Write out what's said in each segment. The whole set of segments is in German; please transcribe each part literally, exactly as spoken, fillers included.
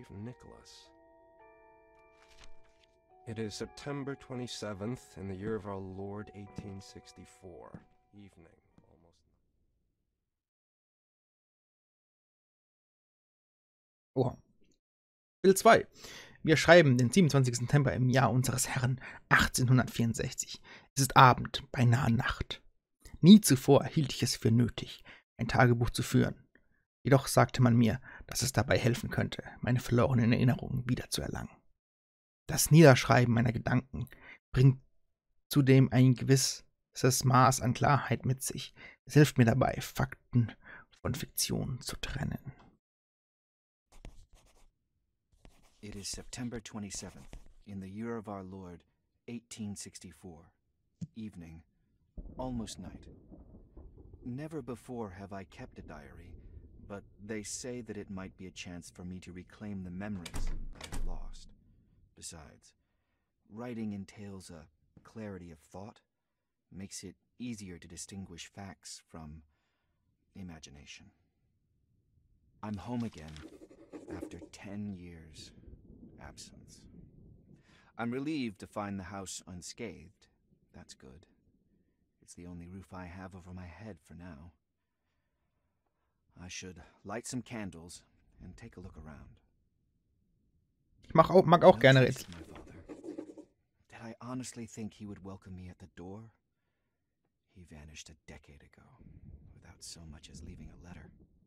brave Nicholas. It is September twenty-seventh in the year of our Lord eighteen sixty-four. Evening. Almost. Oha. Bild zwei. Wir schreiben den siebenundzwanzigsten September im Jahr unseres Herrn achtzehnhundertvierundsechzig. Es ist Abend, beinahe Nacht. Nie zuvor hielt ich es für nötig, ein Tagebuch zu führen. Jedoch sagte man mir, dass es dabei helfen könnte, meine verlorenen Erinnerungen wiederzuerlangen. Das Niederschreiben meiner Gedanken bringt zudem ein gewisses Maß an Klarheit mit sich. Es hilft mir dabei, Fakten von Fiktion zu trennen. It is September twenty-seventh, in the year of our Lord, eighteen sixty-four. Evening, almost night. Never before have I kept a diary, but they say that it might be a chance for me to reclaim the memories I have lost. Besides, writing entails a clarity of thought, makes it easier to distinguish facts from imagination. I'm home again after ten years' absence. I'm relieved to find the house unscathed. That's good. It's the only roof I have over my head for now. I should light some candles and take a look around. Ich mag auch, mag auch gerne Rätsel. Did I honestly think he would welcome me at the door? He vanished a decade ago, without so much as leaving a letter.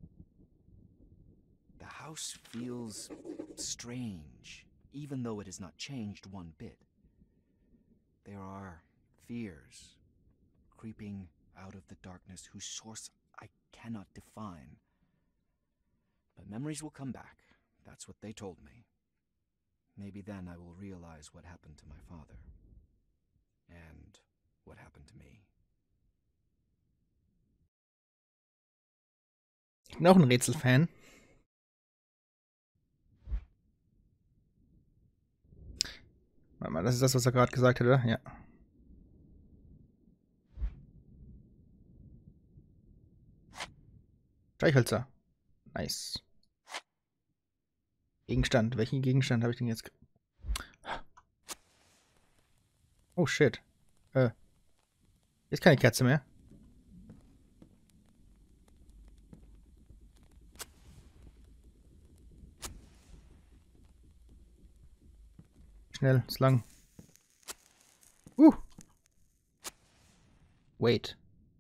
The house feels strange, even though it has not changed one bit. There are fears creeping out of the darkness whose source I cannot define. But memories will come back. That's what they told me. Maybe then I will realize what happened to my father. And what happened to me. Ich bin auch ein Rätselfan. Warte mal, das ist das, was er gerade gesagt hat, oder? Ja. Streichhölzer. Nice. Gegenstand. Welchen Gegenstand habe ich denn jetzt? Oh shit. Äh. Jetzt keine Kerze mehr. Schnell, ist lang. Uh. Wait.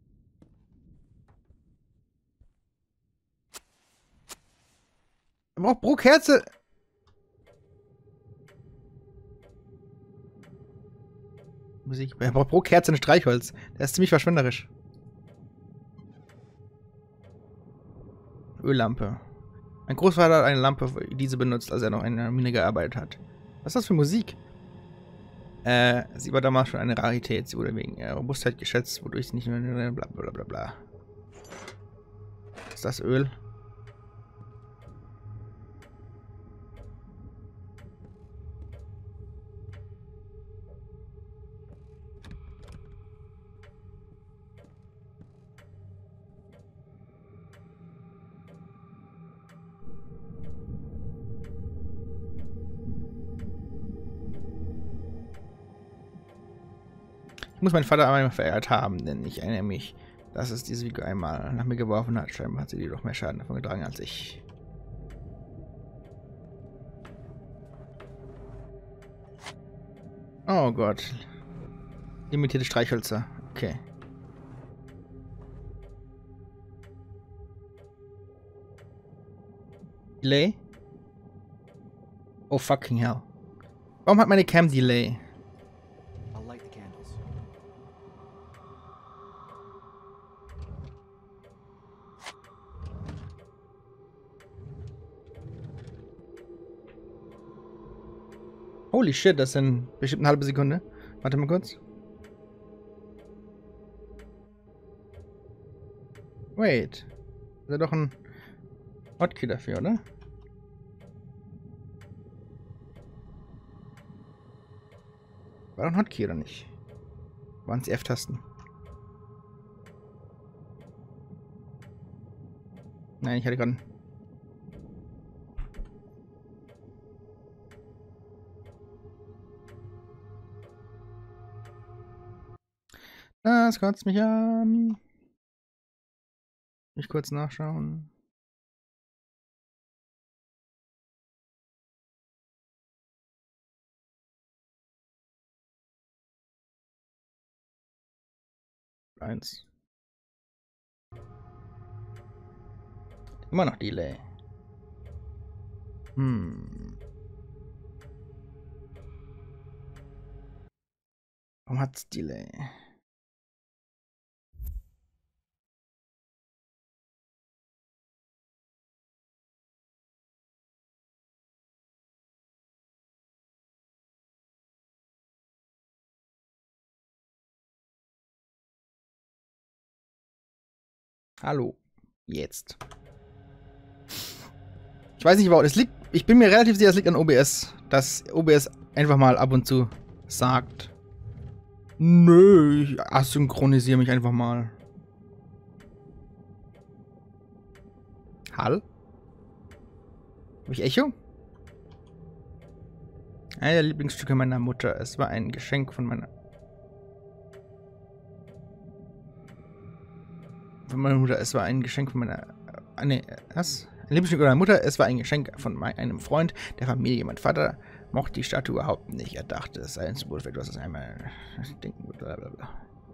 Er braucht pro Kerze. Musik. Er braucht pro Kerze ein Streichholz. Der ist ziemlich verschwenderisch. Öllampe. Mein Großvater hat eine Lampe, diese benutzt, als er noch in einer Mine gearbeitet hat. Was ist das für Musik? Äh, sie war damals schon eine Rarität. Sie wurde wegen ihrer Robustheit geschätzt, wodurch sie nicht mehr bla bla bla bla. Ist das Öl? Ich muss meinen Vater einmal verehrt haben, denn ich erinnere mich, dass es dieses Video einmal nach mir geworfen hat. Scheinbar hat sie jedoch mehr Schaden davon getragen als ich. Oh Gott. Limitierte Streichhölzer. Okay. Delay? Oh fucking hell. Warum hat meine Cam Delay? Holy shit, das sind bestimmt eine halbe Sekunde. Warte mal kurz. Wait. Das ist ja doch ein Hotkey dafür, oder? War doch ein Hotkey, oder nicht? Waren es die F-Tasten? Nein, ich hatte gerade... Das kotzt mich an. Ich kurz nachschauen. Eins. Immer noch Delay. Hm. Warum hat's Delay? Hallo. Jetzt. Ich weiß nicht, warum es liegt. Ich bin mir relativ sicher, es liegt an O B S. Dass O B S einfach mal ab und zu sagt. Nö, ich asynchronisiere mich einfach mal. Hall? Habe ich Echo? Einer der Lieblingsstücke meiner Mutter. Es war ein Geschenk von meiner... Von meiner Mutter. Es war ein Geschenk von meiner... Äh, nee, was? Ein Lieblingsstück meiner Mutter. Es war ein Geschenk von mein, einem Freund der Familie. Mein Vater mochte die Statue überhaupt nicht. Er dachte, es sei ein Symbol für etwas, das einmal denken würde. Blablabla.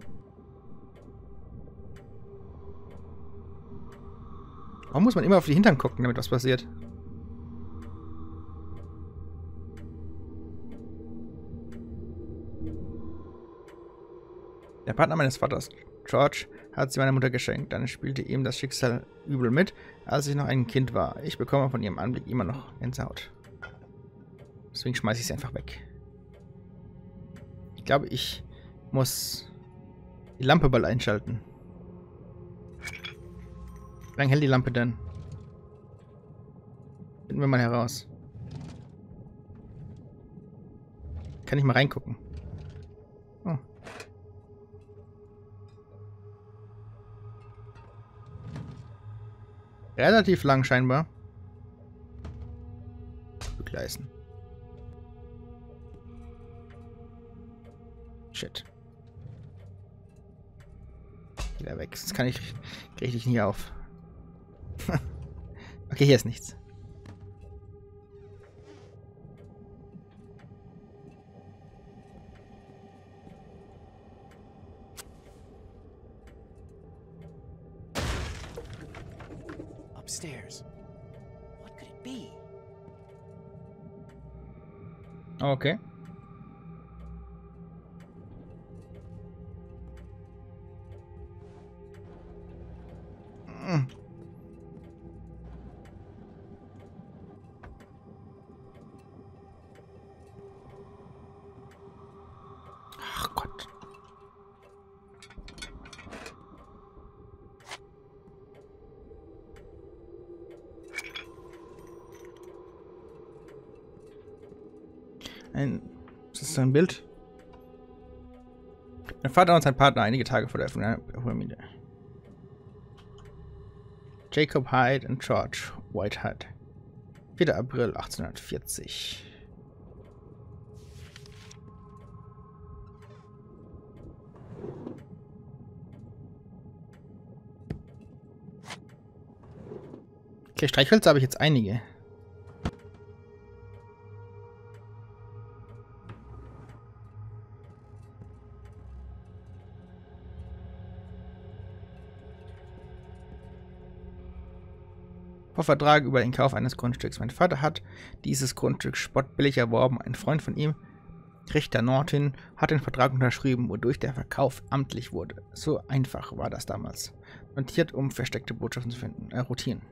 Warum muss man immer auf die Hintern gucken, damit was passiert? Der Partner meines Vaters, George, hat sie meiner Mutter geschenkt. Dann spielte ihm das Schicksal übel mit, als ich noch ein Kind war. Ich bekomme von ihrem Anblick immer noch Gänsehaut. Deswegen schmeiße ich sie einfach weg. Ich glaube, ich muss die Lampe bald einschalten. Wie lange hält die Lampe denn? Finden wir mal heraus. Kann ich mal reingucken. Oh. Relativ lang scheinbar. Begleisen. Shit. Wieder weg. Das kann ich richtig nie auf. Okay, hier ist nichts. Upstairs. What could it be? Okay. Mm. Ach Gott. Ein, ist das ein Bild? Mein Vater und sein Partner einige Tage vor der Öffnung der Familie. Jacob Hyde und George Whitehead. vierter April achtzehnhundertvierzig. Okay, Streichhölzer habe ich jetzt einige. Vertrag über den Kauf eines Grundstücks. Mein Vater hat dieses Grundstück spottbillig erworben. Ein Freund von ihm, Richter Norton, hat den Vertrag unterschrieben, wodurch der Verkauf amtlich wurde. So einfach war das damals. Notiert, um versteckte Botschaften zu finden. Äh, rotieren.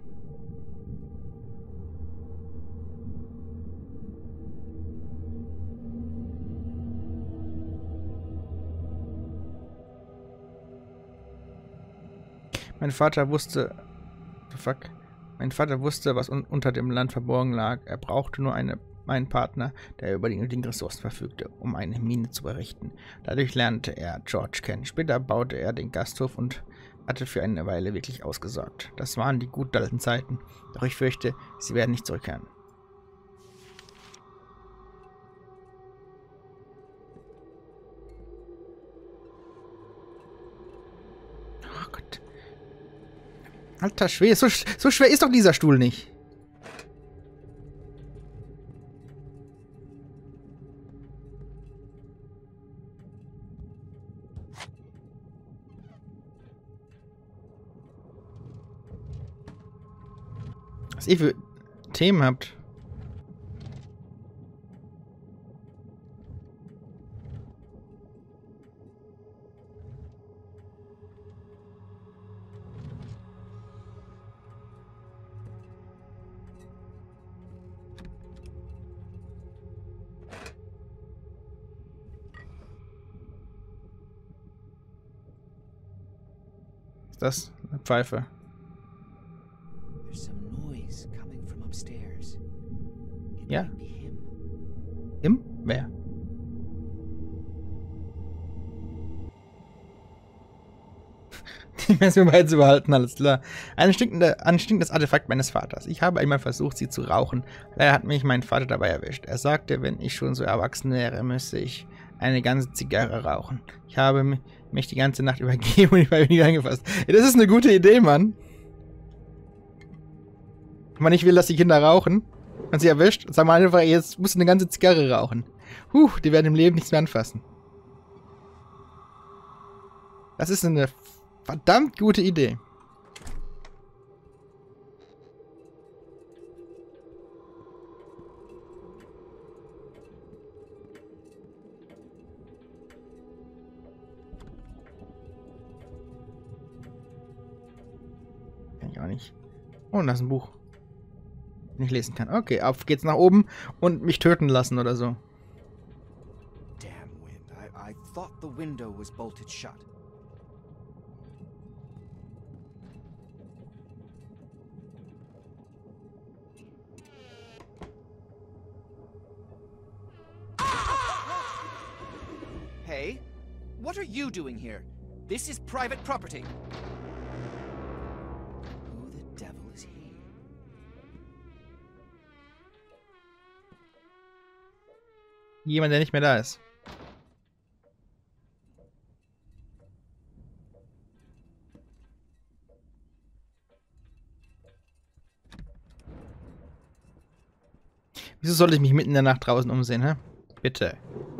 Mein Vater wusste... The fuck? Mein Vater wusste, was un unter dem Land verborgen lag. Er brauchte nur eine, einen Partner, der über die nötigen Ressourcen verfügte, um eine Mine zu errichten. Dadurch lernte er George kennen. Später baute er den Gasthof und hatte für eine Weile wirklich ausgesorgt. Das waren die gut alten Zeiten. Doch ich fürchte, sie werden nicht zurückkehren. Alter Schwede, so, so schwer ist doch dieser Stuhl nicht. Was ihr für Themen habt. Ist das eine Pfeife? There's some noise coming from upstairs. It Yeah. might be him. Im? Wer? Die Version beizubehalten, alles klar. Ein stinkende, ein stinkendes Artefakt meines Vaters. Ich habe einmal versucht, sie zu rauchen. Leider hat mich mein Vater dabei erwischt. Er sagte, wenn ich schon so erwachsen wäre, müsste ich eine ganze Zigarre rauchen. Ich habe mi- mich die ganze Nacht übergeben und ich war nie angefasst. Ja, das ist eine gute Idee, Mann. Wenn man nicht will, dass die Kinder rauchen und sie erwischt, sagen wir einfach, jetzt musst du eine ganze Zigarre rauchen. Huh, die werden im Leben nichts mehr anfassen. Das ist eine verdammt gute Idee. Kann ich auch nicht. Oh, und das ist ein Buch. Nicht lesen kann. Okay, auf geht's nach oben und mich töten lassen oder so. Damn wind. I, I thought the window was bolted shut. Hey, what are you doing here? This is private property. Who the devil is he? Jemand, der nicht mehr da ist. Wieso sollte ich mich mitten in der Nacht draußen umsehen, hä? Bitte.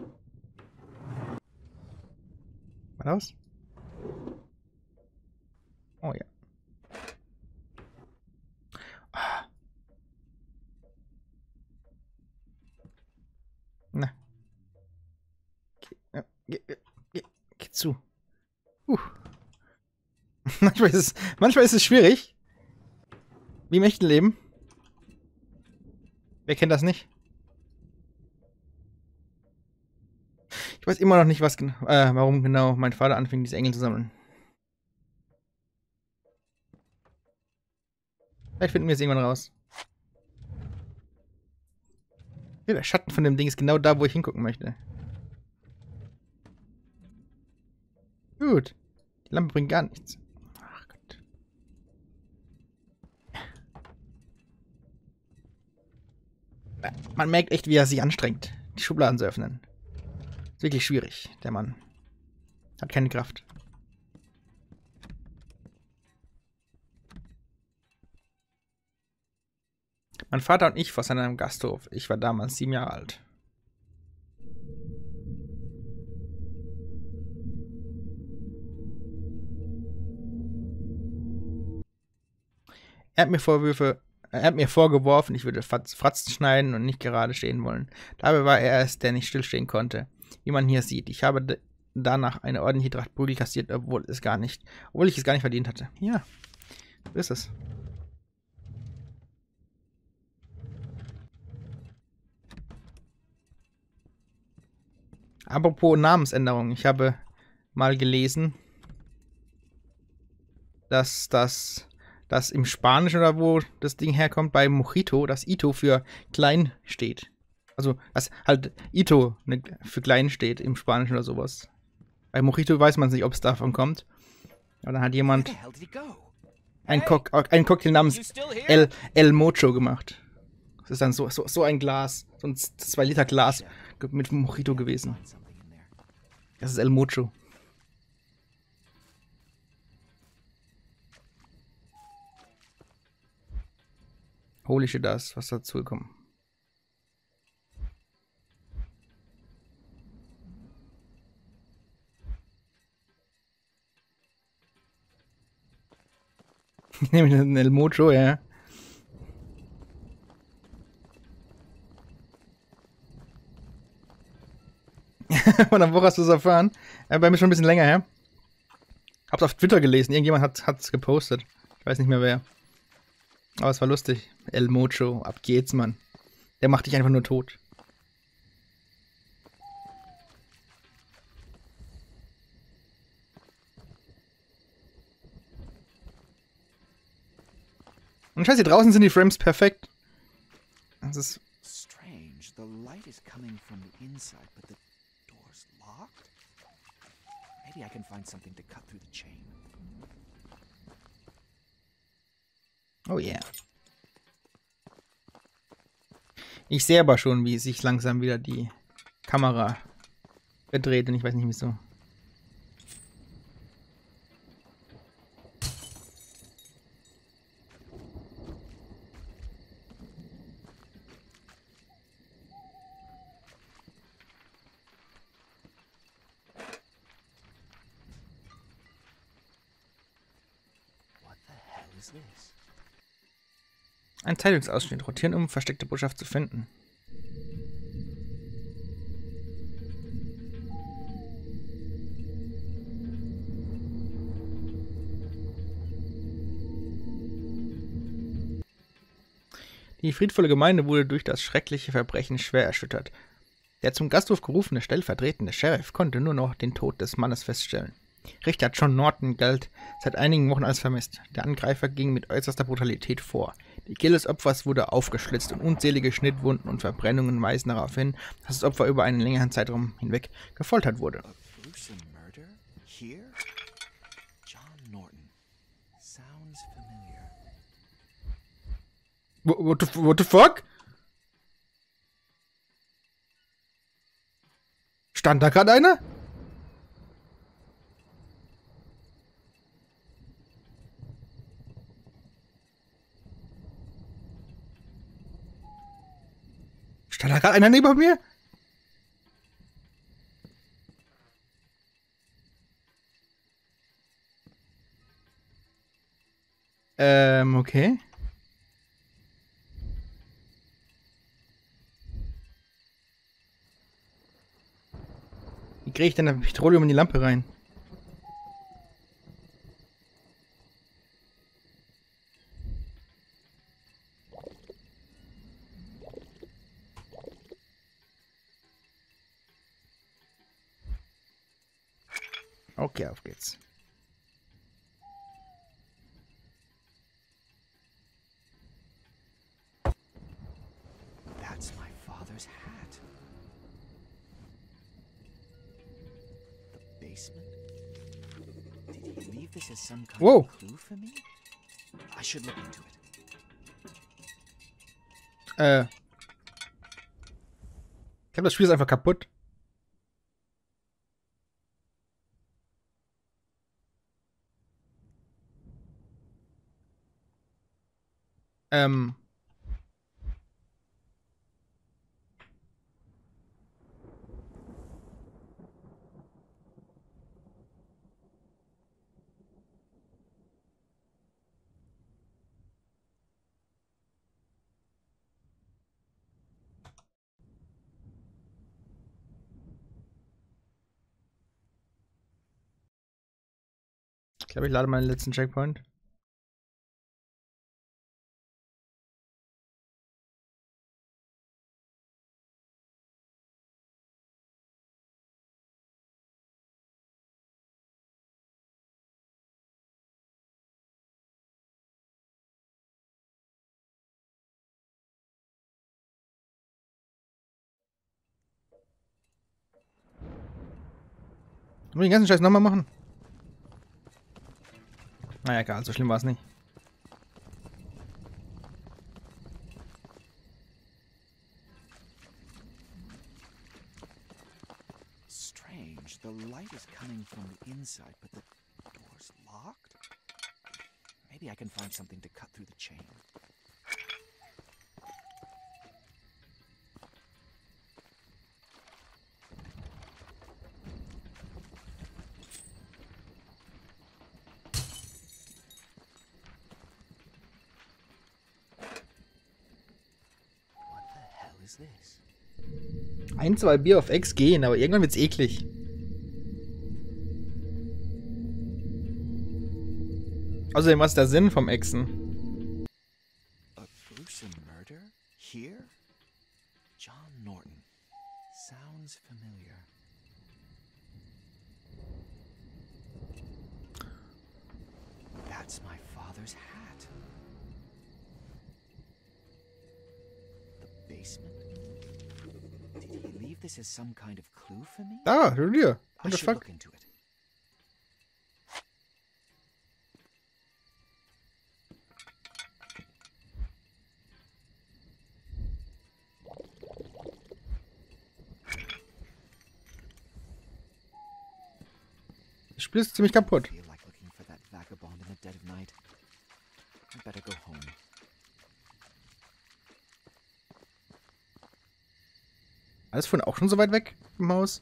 War das? Oh ja. Ah. Na. Geh, ja, geh, geh, geh zu. Uh. manchmal, ist es, manchmal ist es schwierig. Wie im echten Leben. Wer kennt das nicht? Ich weiß immer noch nicht, was gen äh, warum genau mein Vater anfing, diese Engel zu sammeln. Vielleicht finden wir es irgendwann raus. Ja, der Schatten von dem Ding ist genau da, wo ich hingucken möchte. Gut. Die Lampe bringt gar nichts. Ach Gott. Man merkt echt, wie er sich anstrengt, die Schubladen zu öffnen. Ist wirklich schwierig, der Mann. Hat keine Kraft. Mein Vater und ich vor einem Gasthof. Ich war damals sieben Jahre alt. Er hat mir Vorwürfe, er hat mir vorgeworfen, ich würde Fratzen schneiden und nicht gerade stehen wollen. Dabei war er es, der nicht stillstehen konnte. Wie man hier sieht. Ich habe danach eine ordentliche Tracht Prügel kassiert, obwohl es gar nicht, obwohl ich es gar nicht verdient hatte. Ja, so ist es. Apropos Namensänderung. Ich habe mal gelesen, dass das, das im Spanischen oder wo das Ding herkommt, bei Mojito, das Ito für klein steht. Also, dass halt Ito ne, für klein steht im Spanischen oder sowas. Bei Mojito weiß man nicht, ob es davon kommt. Aber dann hat jemand einen, Cock einen Cocktail namens El, El Mocho gemacht. Das ist dann so, so, so ein Glas, so ein zwei Liter Glas mit Mojito gewesen. Das ist El Mocho. Holy shit, da ist was dazugekommen. Ich nehme den El Mocho, ja. Von der Woche hast du es erfahren. Äh, bei mir schon ein bisschen länger her. Hab's auf Twitter gelesen. Irgendjemand hat hat's gepostet. Ich weiß nicht mehr wer. Aber es war lustig. El Mocho, ab geht's, Mann. Der macht dich einfach nur tot. Und scheiße, hier draußen sind die Frames perfekt. Das ist... Strange. The light is coming from the inside, but the door's locked? Maybe I can find something to cut through the chain. Oh yeah. Ich sehe aber schon, wie sich langsam wieder die Kamera verdreht und ich weiß nicht wieso. What the hell is this? Ein Zeitungsausschnitt. Rotieren, um versteckte Botschaft zu finden. Die friedvolle Gemeinde wurde durch das schreckliche Verbrechen schwer erschüttert. Der zum Gasthof gerufene stellvertretende Sheriff konnte nur noch den Tod des Mannes feststellen. Richter John Norton galt seit einigen Wochen als vermisst. Der Angreifer ging mit äußerster Brutalität vor. Die Kehle des Opfers wurde aufgeschlitzt und unzählige Schnittwunden und Verbrennungen weisen darauf hin, dass das Opfer über einen längeren Zeitraum hinweg gefoltert wurde. A gruesome murder? Here? John Norton. Sounds familiar. What the, what the fuck? Stand da gerade einer? Stand da gerade einer neben mir? Ähm, okay. Wie kriege ich denn das Petroleum in die Lampe rein? Okay, auf geht's. That's my father's hat. The basement? Did he leave this as some kind Whoa. of clue for me? I should look into it. Äh. Ich glaube, das Spiel ist einfach kaputt. Ähm. Ich glaube, ich lade meinen letzten Checkpoint. Muss ich den ganzen Scheiß nochmal machen? Naja, egal, so schlimm war es nicht. Strange. The light is coming from the inside, but the door's locked? Maybe I can find something to cut through the chain. this? Ein, zwei Bier auf Ex gehen, aber irgendwann wird's eklig. Außerdem, was ist der Sinn vom Exen? A gruesome murder? Here? John Norton. Sounds familiar. That's my father's hat. The basement? Did he leave this as some kind of clue for me? Ah, hier. I What the should fuck? look into it. Das Spiel ist ziemlich kaputt. I feel like looking for that vagabond in the dead of night. I better go home. Alles von auch schon so weit weg im Haus?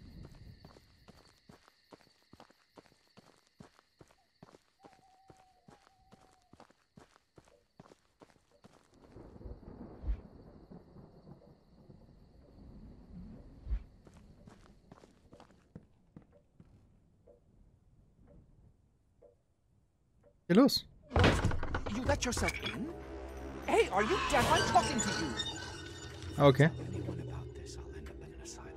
Hier los. You let yourself in? Hey, are you deaf? I'm talking to you. Ah, okay. Anyone about this, I'll end up in an asylum.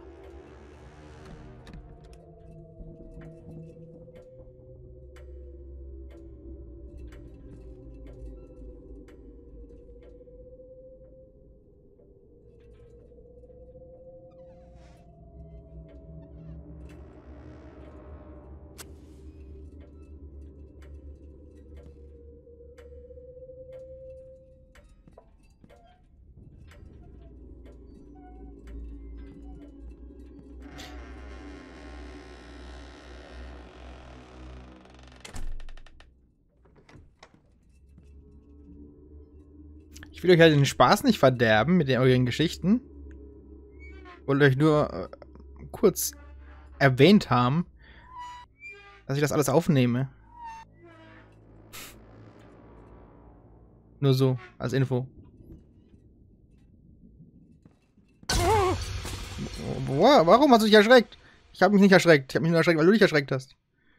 Ich will euch halt den Spaß nicht verderben mit den euren Geschichten. Ich wollte euch nur äh, kurz erwähnt haben, dass ich das alles aufnehme. Nur so, als Info. Warum hast du dich erschreckt? Ich habe mich nicht erschreckt. Ich habe mich nur erschreckt, weil du dich erschreckt hast.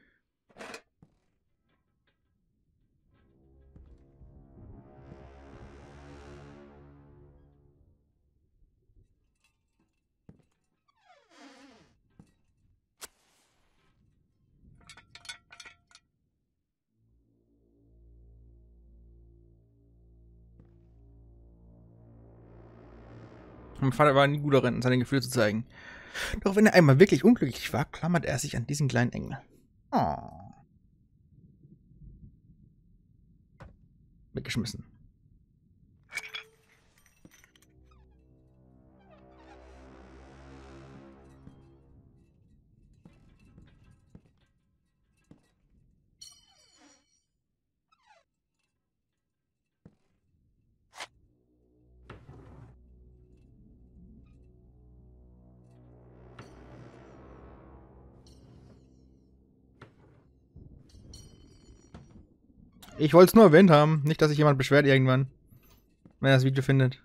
Mein Vater war nie gut darin, seine Gefühle zu zeigen. Doch wenn er einmal wirklich unglücklich war, klammert er sich an diesen kleinen Engel. Oh. Weggeschmissen. Ich wollte es nur erwähnt haben. Nicht, dass sich jemand beschwert irgendwann, wenn er das Video findet.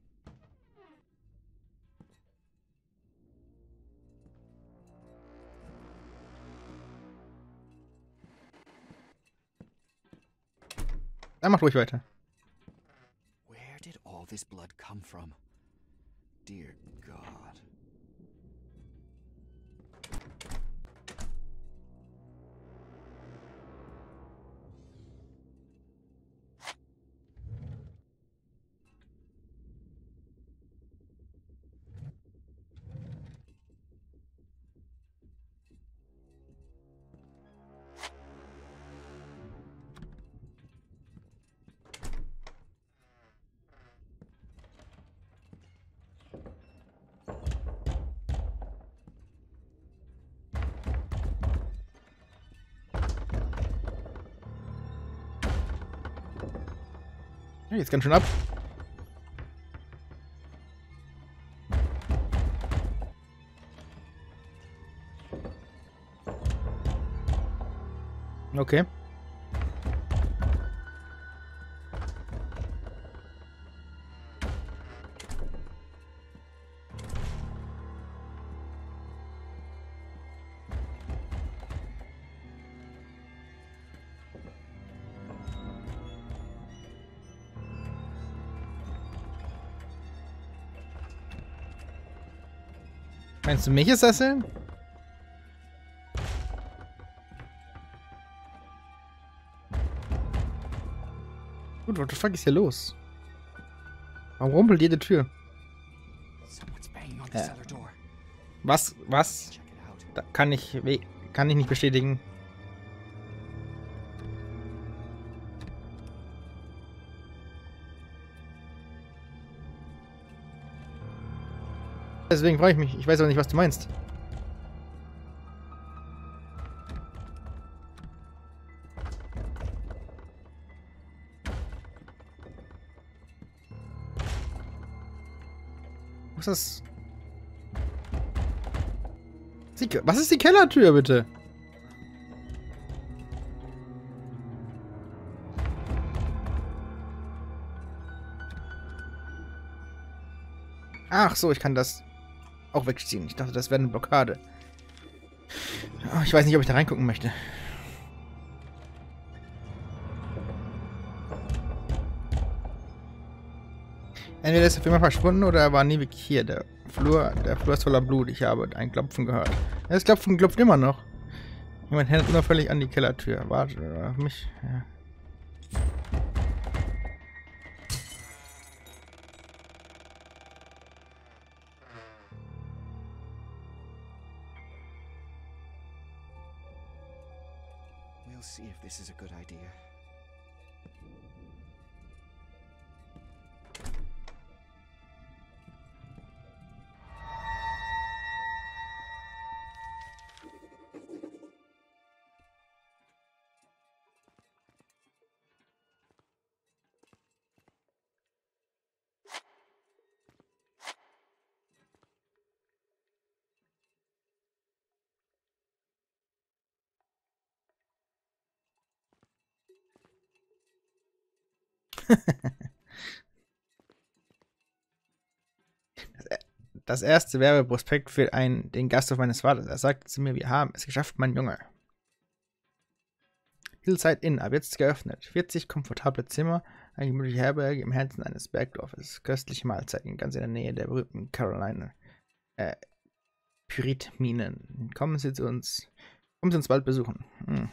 Dann macht ruhig weiter. Where did all this blood come from? Dear God. Ja, jetzt ganz schön ab. Okay. Meinst du mich ist das denn? Gut, what the fuck ist hier los? Warum rumpelt jede Tür? Äh, was? Was? Da kann ich, kann ich nicht bestätigen. Deswegen freue ich mich. Ich weiß aber nicht, was du meinst. Was ist das? Was ist die Kellertür, bitte? Ach so, ich kann das auch wegziehen. Ich dachte, das wäre eine Blockade. Oh, ich weiß nicht, ob ich da reingucken möchte. Entweder ist er für immer verschwunden oder er war nie wirklich hier. Der Flur, der Flur ist voller Blut. Ich habe ein Klopfen gehört. Das Klopfen klopft immer noch. Jemand hält unauffällig an die Kellertür. Warte auf mich. Ja. We'll see if this is a good idea. Das erste Werbeprospekt für einen, den Gasthof meines Vaters. Er sagte zu mir, wir haben es geschafft, mein Junge. Hillside Inn, ab jetzt geöffnet. vierzig komfortable Zimmer, eine gemütliche Herberge im Herzen eines Bergdorfes. Köstliche Mahlzeiten, ganz in der Nähe der berühmten Caroline äh, Pyrit-Minen. Kommen Sie zu uns, kommen Sie uns bald besuchen. Mhm.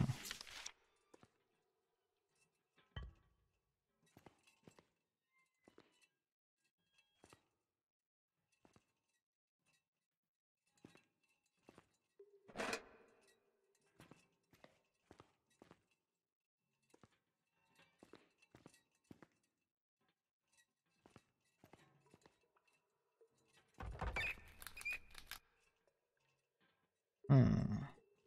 Hm.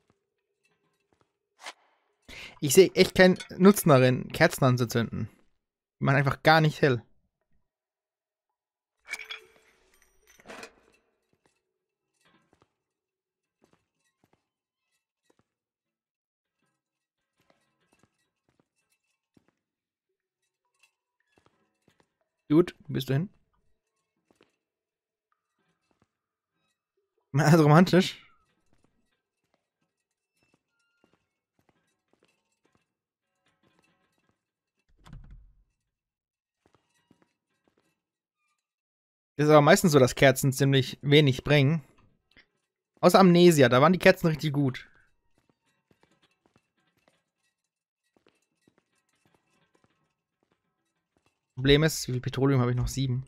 Ich sehe echt keinen Nutzen darin, Kerzen anzuzünden. Die machen einfach gar nicht hell. Gut, wo bist du hin? Mal also romantisch. Das ist aber meistens so, dass Kerzen ziemlich wenig bringen. Außer Amnesia, da waren die Kerzen richtig gut. Problem ist, wie viel Petroleum habe ich noch? Sieben.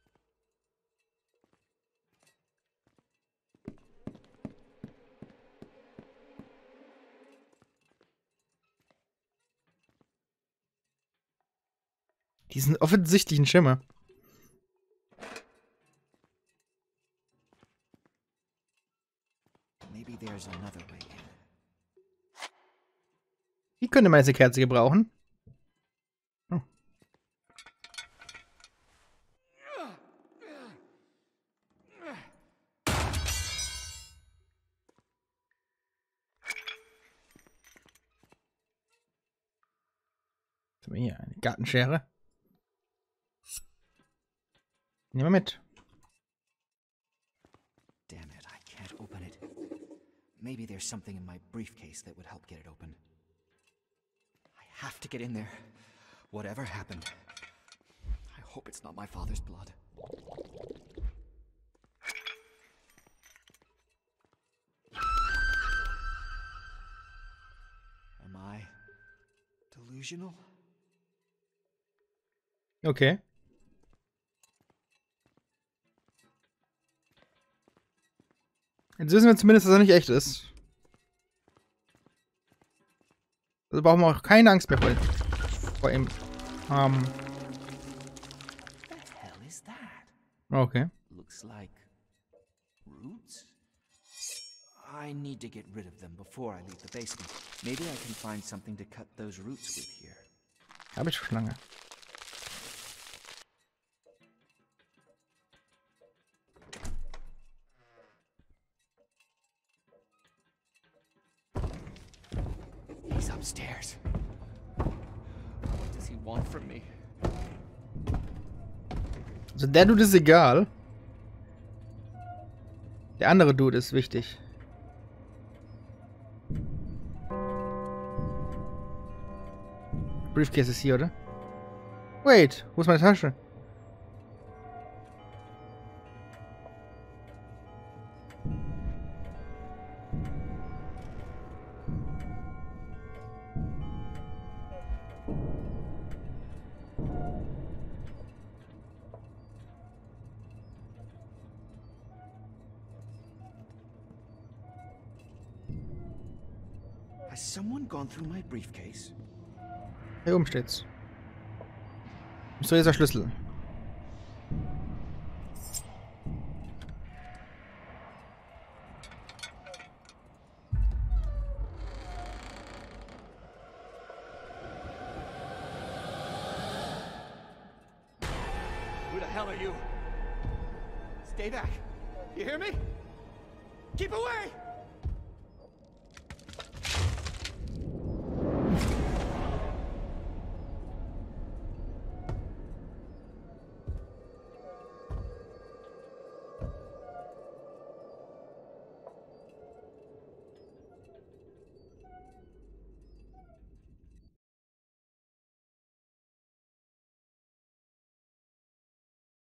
Diesen offensichtlichen Schimmer. Wie könnte man jetzt eine Kerze gebrauchen? Oh. Was haben wir hier? Eine Gartenschere. Nehmen wir mit. Damn it, I can't open it. Maybe there's something in my briefcase that would help get it open. I have to get in there. Whatever happened. I hope it's not my father's blood. Am I delusional? Okay. Jetzt wissen wir zumindest, dass er nicht echt ist. Also brauchen wir auch keine Angst mehr vor, vor ihm haben. What the hell is that? Okay. Looks like roots? I need to get rid of them before I leave the basement. Maybe I can find something to cut those roots with here. Habe ich schon lange. He's upstairs. What does he want from me? Also der Dude ist egal. Der andere Dude ist wichtig. Briefcase ist hier, oder? Wait, wo ist meine Tasche? Has someone gone through my briefcase? Hier oben steht's. So, jetzt der Schlüssel. Who the hell are you? Stay back. You hear me? Keep away!